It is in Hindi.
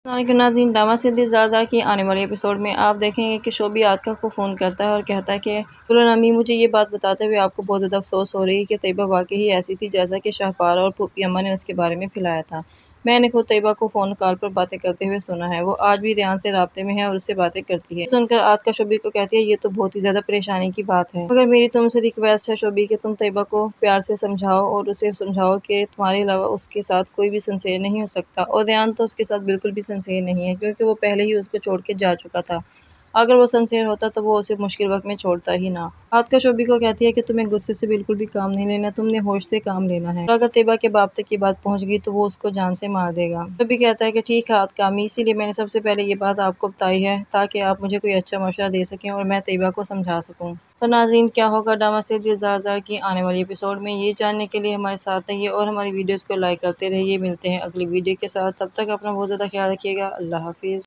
नाज़रीन, ड्रामा सिद्दी ज़ाज़ा की आने वाले एपिसोड में आप देखेंगे कि शोबी आतिका को फ़ोन करता है और कहता है कि बोलो अम्मी, मुझे ये बात बताते हुए आपको बहुत ज़्यादा अफसोस हो रही है कि तैयबा वाकई ही ऐसी थी जैसा कि शाहपारा और फूफी अम्मा ने उसके बारे में फैलाया था। मैंने खुद तैयबा को फ़ोन कॉल पर बातें करते हुए सुना है। वो आज भी रेहान से राब्ते में है और उससे बातें करती है। सुनकर आतिका शोबी को कहती है, ये तो बहुत ही ज़्यादा परेशानी की बात है, मगर मेरी तुमसे रिक्वेस्ट है शोबी कि तुम तैयबा को प्यार से समझाओ और उसे समझाओ कि तुम्हारे अलावा उसके साथ कोई भी सिंसियर नहीं हो सकता। और रेहान तो उसके साथ बिल्कुल भी सिंसियर नहीं है, क्योंकि वो पहले ही उसको छोड़ के जा चुका था। अगर वो सिंसियर होता तो वो उसे मुश्किल वक्त में छोड़ता ही ना। आतिका शोबी को कहती है कि तुम्हें गुस्से से बिल्कुल भी काम नहीं लेना, तुमने होश से काम लेना है। और अगर तैयबा के बाप तक की बात पहुंच गई तो वो उसको जान से मार देगा। शोबी कहता है कि ठीक है आतिका अम्मी, इसीलिए मैंने सबसे पहले ये बात आपको बताई है ताकि आप मुझे कोई अच्छा मशवरा दे सकें और मैं तैयबा को समझा सकूं। तो नाज़रीन, क्या होगा ड्रामा सिद्दी ज़ाज़ा की आने वाली एपिसोड में, ये जानने के लिए हमारे साथ रहिए और हमारी वीडियोज़ को लाइक करते रहिए। मिलते हैं अगली वीडियो के साथ, तब तक अपना बहुत ज़्यादा ख्याल रखिएगा। अल्लाह हाफिज़।